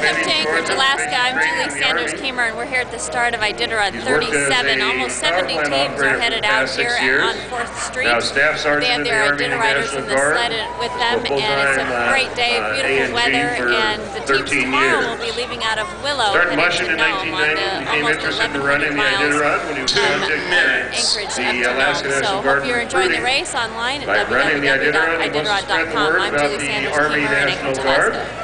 Welcome to Anchorage, Alaska. I'm Julie Sanders Keymer, and we're here at the start of Iditarod 37. Almost 70 teams are headed out here on 4th Street. They have their Iditariders in the sled with them, and it's a great day, beautiful weather, and the teams tomorrow will be leaving out of Willow, heading to Nome on the almost 1,100 miles from Anchorage up to Nome. So hope you're enjoying the race online at www.iditarod.com. I'm Julie Sanders Keymer in Anchorage, Alaska.